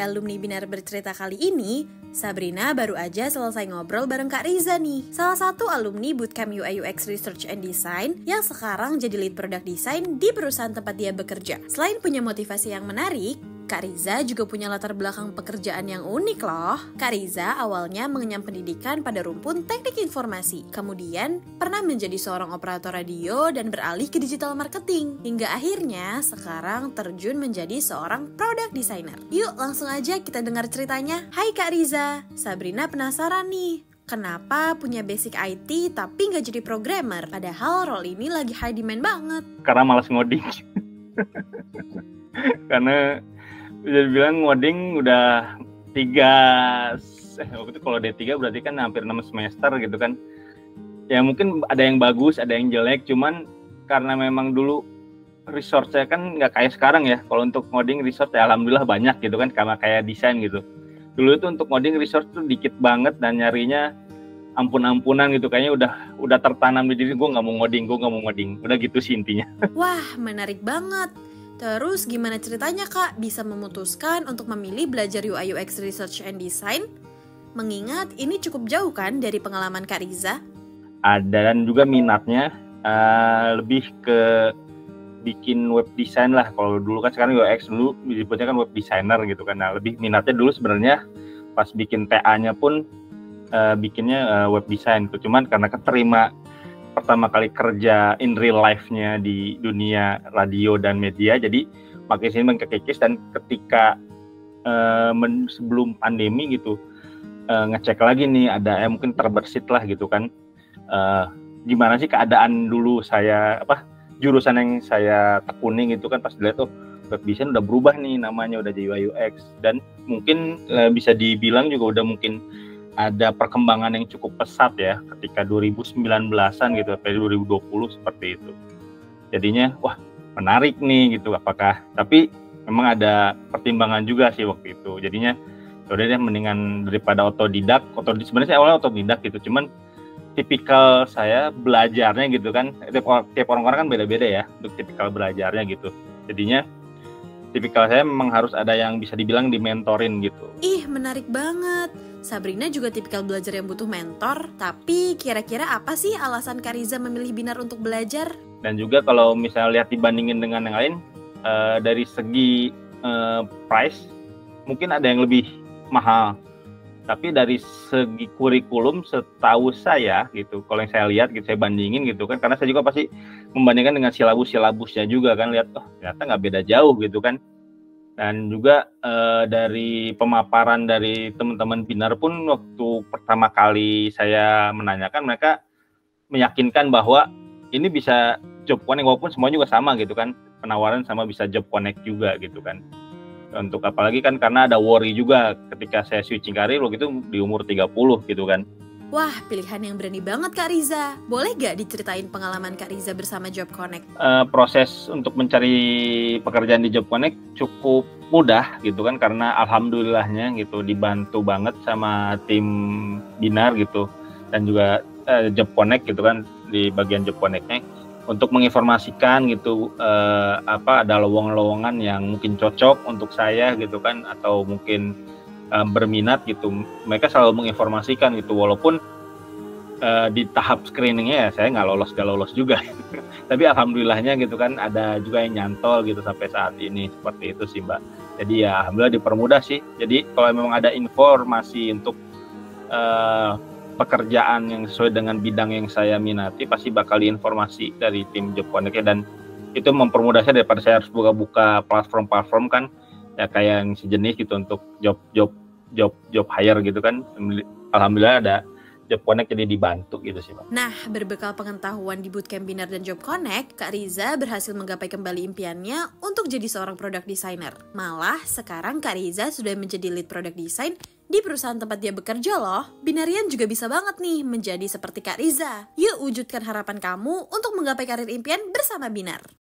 alumni Binar Bercerita kali ini, Sabrina baru aja selesai ngobrol bareng Kak Riza nih, salah satu alumni Bootcamp UI UX Research and Design yang sekarang jadi lead product design di perusahaan tempat dia bekerja. Selain punya motivasi yang menarik, Kak Riza juga punya latar belakang pekerjaan yang unik loh. Kak Riza awalnya mengenyam pendidikan pada rumpun teknik informasi, kemudian pernah menjadi seorang operator radio dan beralih ke digital marketing, hingga akhirnya sekarang terjun menjadi seorang product designer. Yuk langsung aja kita dengar ceritanya. Hai Kak Riza, Sabrina penasaran nih, kenapa punya basic IT tapi nggak jadi programmer? Padahal role ini lagi high demand banget. Karena malas ngoding. Karena bisa dibilang ngoding udah waktu itu kalau D3 berarti kan hampir 6 semester gitu kan. Ya mungkin ada yang bagus, ada yang jelek, cuman karena memang dulu resource-nya kan nggak kayak sekarang ya. Kalau untuk ngoding resource ya alhamdulillah banyak gitu kan, sama kayak desain gitu. Dulu itu untuk ngoding resource tuh dikit banget dan nyarinya ampun-ampunan gitu, kayaknya udah tertanam di diri gue nggak mau ngoding, udah gitu sih intinya. Wah, menarik banget. Terus gimana ceritanya Kak bisa memutuskan untuk memilih belajar UI UX Research and Design? Mengingat ini cukup jauh kan dari pengalaman Kak Riza? Ada dan juga minatnya lebih ke bikin web design lah. Kalau dulu kan, sekarang UX, dulu disebutnya kan web designer gitu kan. Nah, lebih minatnya dulu sebenarnya pas bikin TA-nya pun bikinnya web design gitu. Cuman karena keterima pertama kali kerja in real life-nya di dunia radio dan media, jadi makin sini kekikis. Dan ketika sebelum pandemi gitu, ngecek lagi nih, ada mungkin terbersit lah gitu kan, gimana sih keadaan dulu saya, jurusan yang saya tekuni gitu kan, pas dilihat tuh web design udah berubah nih namanya, udah jadi UI UX, dan mungkin bisa dibilang juga udah mungkin ada perkembangan yang cukup pesat ya ketika 2019-an gitu sampai 2020 seperti itu. Jadinya wah menarik nih gitu, tapi memang ada pertimbangan juga sih waktu itu. Jadinya udah deh, mendingan daripada otodidak. Sebenarnya saya awalnya otodidak gitu, cuman tipikal saya belajarnya gitu kan, tiap orang-orang kan beda-beda ya untuk tipikal belajarnya gitu. Jadinya tipikal saya memang harus ada yang bisa dibilang dimentorin gitu. Ih, menarik banget. Sabrina juga tipikal belajar yang butuh mentor, tapi kira-kira apa sih alasan Kak Riza memilih Binar untuk belajar? Dan juga kalau misalnya lihat dibandingin dengan yang lain, dari segi price mungkin ada yang lebih mahal. Tapi dari segi kurikulum setahu saya gitu, kalau yang saya lihat gitu, saya bandingin gitu kan, karena saya juga pasti membandingkan dengan silabusnya juga kan, lihat ternyata nggak beda jauh gitu kan. Dan juga dari pemaparan dari teman-teman Binar pun, waktu pertama kali saya menanyakan, mereka meyakinkan bahwa ini bisa job connect, walaupun semua juga sama gitu kan, penawaran sama bisa job connect juga gitu kan. Untuk apalagi kan karena ada worry juga ketika saya switching karir waktu itu di umur 30 gitu kan. Wah, pilihan yang berani banget Kak Riza. Boleh gak diceritain pengalaman Kak Riza bersama Job Connect? Proses untuk mencari pekerjaan di Job Connect cukup mudah gitu kan, karena alhamdulillahnya gitu dibantu banget sama tim Binar gitu, dan juga Job Connect gitu kan, di bagian Job Connect-nya untuk menginformasikan gitu ada lowongan-lowongan yang mungkin cocok untuk saya gitu kan, atau mungkin berminat gitu. Mereka selalu menginformasikan gitu, walaupun di tahap screeningnya ya saya nggak lolos juga. Tapi alhamdulillahnya gitu kan, ada juga yang nyantol gitu sampai saat ini, seperti itu sih Mbak. Jadi ya alhamdulillah dipermudah sih. Jadi kalau memang ada informasi untuk pekerjaan yang sesuai dengan bidang yang saya minati, pasti bakal diinformasi dari tim Job Connect, dan itu mempermudah saya daripada saya harus buka-buka platform kan ya, kayak yang sejenis gitu untuk job hire gitu kan. Alhamdulillah ada Job Connect, jadi dibantu gitu sih Pak. Nah, berbekal pengetahuan di Bootcamp Binar dan Job Connect, Kak Riza berhasil menggapai kembali impiannya untuk jadi seorang product designer. Malah sekarang Kak Riza sudah menjadi lead product design di perusahaan tempat dia bekerja loh. Binarian juga bisa banget nih menjadi seperti Kak Riza. Yuk wujudkan harapan kamu untuk menggapai karir impian bersama Binar.